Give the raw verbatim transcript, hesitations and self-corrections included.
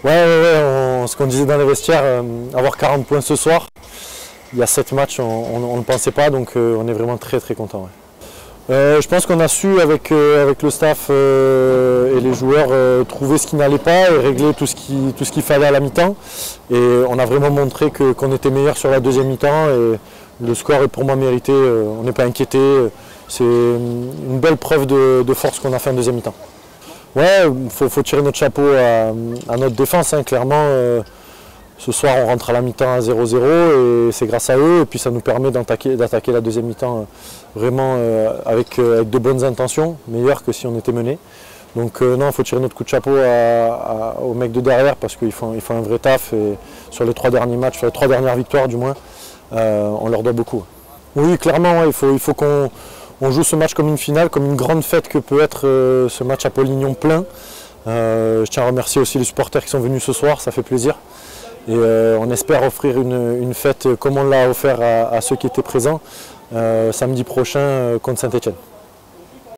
Ouais, ouais, ouais, on- ce qu'on disait dans les vestiaires, euh, avoir quarante points ce soir, il y a sept matchs, on ne le pensait pas, donc euh, on est vraiment très très content. Ouais. Euh, je pense qu'on a su avec, euh, avec le staff euh, et les joueurs euh, trouver ce qui n'allait pas et régler tout ce qui, tout ce qu'il fallait à la mi-temps. Et on a vraiment montré que, qu'on était meilleur sur la deuxième mi-temps et le score est pour moi mérité, euh, on n'est pas inquiété. C'est une belle preuve de, de force qu'on a fait en deuxième mi-temps. Ouais, il faut, faut tirer notre chapeau à, à notre défense, hein, clairement. Euh, Ce soir, on rentre à la mi-temps à zéro zéro et c'est grâce à eux. Et puis ça nous permet d'attaquer, d'attaquer la deuxième mi-temps euh, vraiment euh, avec, euh, avec de bonnes intentions, meilleures que si on était mené. Donc euh, non, il faut tirer notre coup de chapeau à, à, aux mecs de derrière parce qu'ils font, ils font un vrai taf. Et sur les trois derniers matchs, sur les trois dernières victoires du moins, euh, on leur doit beaucoup. Oui, clairement, ouais, il faut, il faut qu'on on joue ce match comme une finale, comme une grande fête que peut être euh, ce match à Polignon plein. Euh, je tiens à remercier aussi les supporters qui sont venus ce soir, ça fait plaisir. Et euh, on espère offrir une, une fête comme on l'a offert à, à ceux qui étaient présents euh, samedi prochain euh, contre Saint-Étienne.